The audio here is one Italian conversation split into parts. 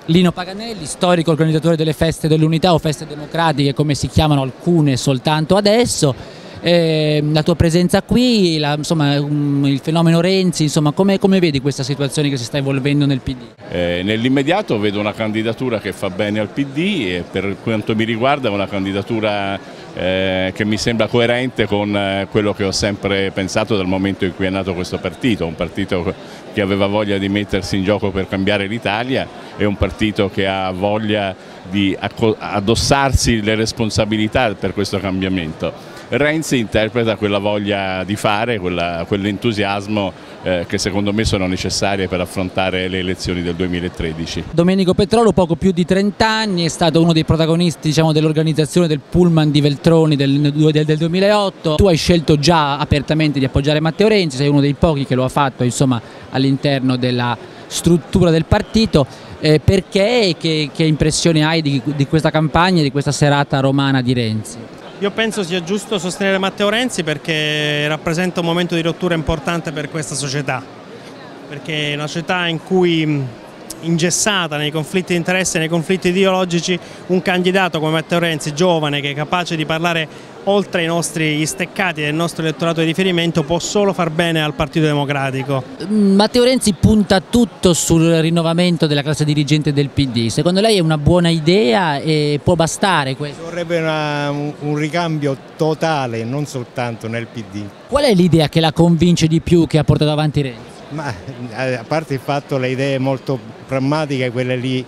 Lino Paganelli, storico organizzatore delle feste dell'Unità o feste democratiche come si chiamano alcune soltanto adesso. La tua presenza qui, insomma, il fenomeno Renzi, insomma, come vedi questa situazione che si sta evolvendo nel PD? Nell'immediato vedo una candidatura che fa bene al PD e per quanto mi riguarda è una candidatura che mi sembra coerente con quello che ho sempre pensato dal momento in cui è nato questo partito, un partito che aveva voglia di mettersi in gioco per cambiare l'Italia e un partito che ha voglia di addossarsi le responsabilità per questo cambiamento. Renzi interpreta quella voglia di fare, quell'entusiasmo che secondo me sono necessarie per affrontare le elezioni del 2013. Domenico Petrolo, poco più di 30 anni, è stato uno dei protagonisti, diciamo, dell'organizzazione del Pullman di Veltroni del 2008. Tu hai scelto già apertamente di appoggiare Matteo Renzi, sei uno dei pochi che lo ha fatto, insomma, all'interno della struttura del partito. Perché? Che impressione hai di questa campagna, di questa serata romana di Renzi? Io penso sia giusto sostenere Matteo Renzi perché rappresenta un momento di rottura importante per questa società, perché è una società in cui, ingessata nei conflitti di interesse, nei conflitti ideologici, un candidato come Matteo Renzi, giovane, che è capace di parlare oltre i nostri steccati del nostro elettorato di riferimento, può solo far bene al Partito Democratico. Matteo Renzi punta tutto sul rinnovamento della classe dirigente del PD. Secondo lei è una buona idea e può bastare questo? Vorrebbe un ricambio totale, non soltanto nel PD. Qual è l'idea che la convince di più, che ha portato avanti Renzi? Ma a parte il fatto, le idee molto pragmatiche, quelle lì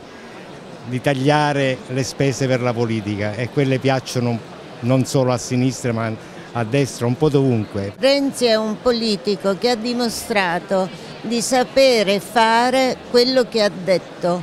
di tagliare le spese per la politica, e quelle piacciono non solo a sinistra ma a destra, un po' dovunque. Renzi è un politico che ha dimostrato di sapere fare quello che ha detto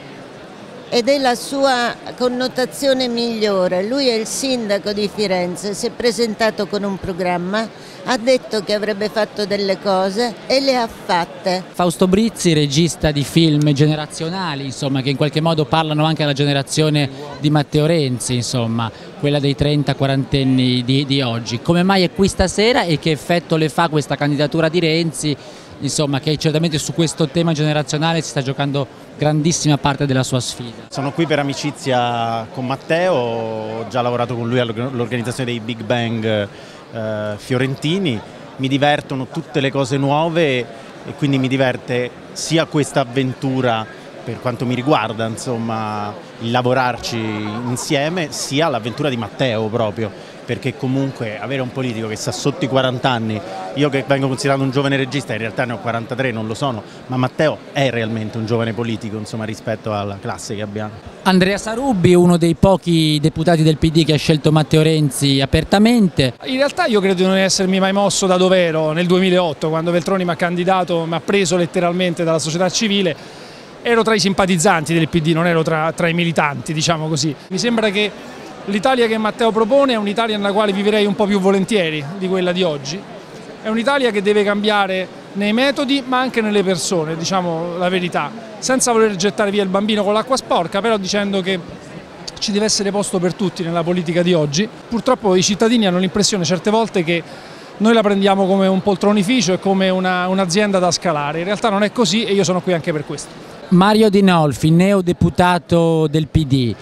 ed è la sua connotazione migliore. Lui è il sindaco di Firenze, si è presentato con un programma, ha detto che avrebbe fatto delle cose e le ha fatte. Fausto Brizzi, regista di film generazionali, insomma, che in qualche modo parlano anche alla generazione di Matteo Renzi, insomma, quella dei 30-40enni di oggi. Come mai è qui stasera e che effetto le fa questa candidatura di Renzi, insomma, che certamente su questo tema generazionale si sta giocando grandissima parte della sua sfida? Sono qui per amicizia con Matteo, ho già lavorato con lui all'organizzazione dei Big Bang fiorentini, mi divertono tutte le cose nuove e quindi mi diverte sia questa avventura per quanto mi riguarda, insomma, il lavorarci insieme, sia l'avventura di Matteo proprio, perché comunque avere un politico che sta sotto i 40 anni, io che vengo considerato un giovane regista, in realtà ne ho 43, non lo sono, ma Matteo è realmente un giovane politico, insomma, rispetto alla classe che abbiamo. Andrea Sarubbi, uno dei pochi deputati del PD che ha scelto Matteo Renzi apertamente. In realtà io credo di non essermi mai mosso da dove ero nel 2008, quando Veltroni mi ha candidato, mi ha preso letteralmente dalla società civile. Ero tra i simpatizzanti del PD, non ero tra i militanti, diciamo così. Mi sembra che l'Italia che Matteo propone è un'Italia nella quale vivrei un po' più volentieri di quella di oggi. È un'Italia che deve cambiare nei metodi ma anche nelle persone, diciamo la verità, senza voler gettare via il bambino con l'acqua sporca, però dicendo che ci deve essere posto per tutti nella politica di oggi. Purtroppo i cittadini hanno l'impressione certe volte che noi la prendiamo come un poltronificio e come un'azienda da scalare. In realtà non è così e io sono qui anche per questo. Mario Dinolfi, neodeputato del PD.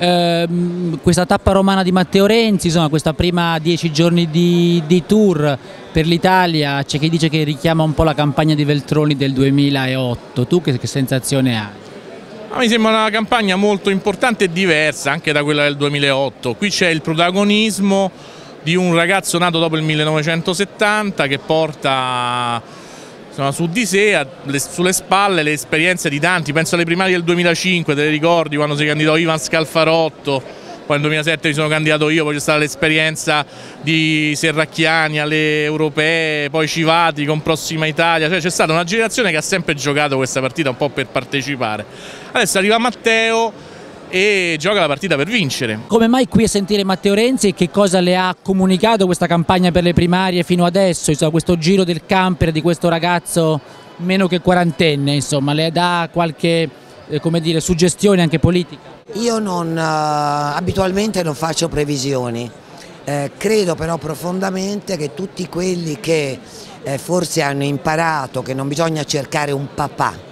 Questa tappa romana di Matteo Renzi, insomma, questa prima 10 giorni di tour per l'Italia, c'è chi dice che richiama un po' la campagna di Veltroni del 2008. Tu che sensazione hai? Mi sembra una campagna molto importante e diversa anche da quella del 2008. Qui c'è il protagonismo di un ragazzo nato dopo il 1970 che porta, insomma, su di sé, sulle spalle, le esperienze di tanti. Penso alle primarie del 2005, te le ricordi, quando si candidò Ivan Scalfarotto, poi nel 2007 mi sono candidato io, poi c'è stata l'esperienza di Serracchiani alle europee, poi Civati con Prossima Italia, cioè c'è stata una generazione che ha sempre giocato questa partita un po' per partecipare. Adesso arriva Matteo e gioca la partita per vincere. Come mai qui a sentire Matteo Renzi e che cosa le ha comunicato questa campagna per le primarie fino adesso, insomma, questo giro del camper di questo ragazzo meno che quarantenne, insomma, le dà qualche come dire, suggestione anche politica? Io abitualmente non faccio previsioni, credo però profondamente che tutti quelli che forse hanno imparato che non bisogna cercare un papà,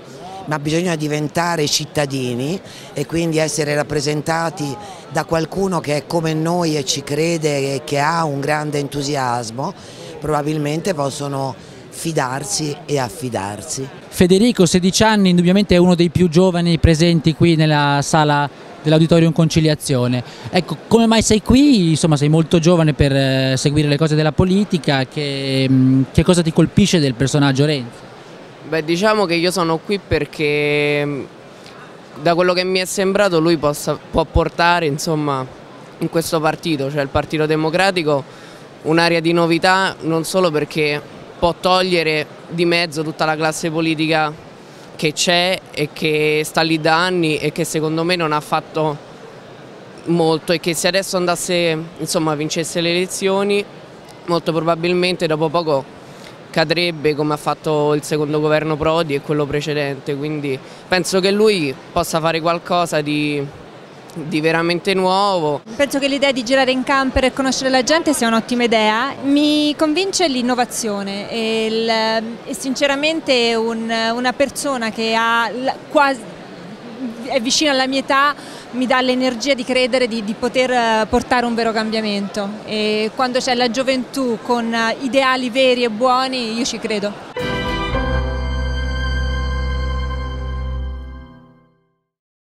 ma bisogna diventare cittadini e quindi essere rappresentati da qualcuno che è come noi e ci crede e che ha un grande entusiasmo, probabilmente possono fidarsi e affidarsi. Federico, 16 anni, indubbiamente è uno dei più giovani presenti qui nella sala dell'Auditorium Conciliazione. Ecco, come mai sei qui? Insomma, sei molto giovane per seguire le cose della politica, che cosa ti colpisce del personaggio Renzi? Beh, diciamo che io sono qui perché da quello che mi è sembrato lui può portare, insomma, in questo partito, cioè il Partito Democratico, un'area di novità, non solo perché può togliere di mezzo tutta la classe politica che c'è e che sta lì da anni e che secondo me non ha fatto molto, e che se adesso andasse, insomma, vincesse le elezioni, molto probabilmente dopo poco cadrebbe, come ha fatto il secondo governo Prodi e quello precedente. Quindi penso che lui possa fare qualcosa di veramente nuovo. Penso che l'idea di girare in camper e conoscere la gente sia un'ottima idea. Mi convince l'innovazione e sinceramente una persona che è vicina alla mia età mi dà l'energia di credere di poter portare un vero cambiamento, e quando c'è la gioventù con ideali veri e buoni io ci credo.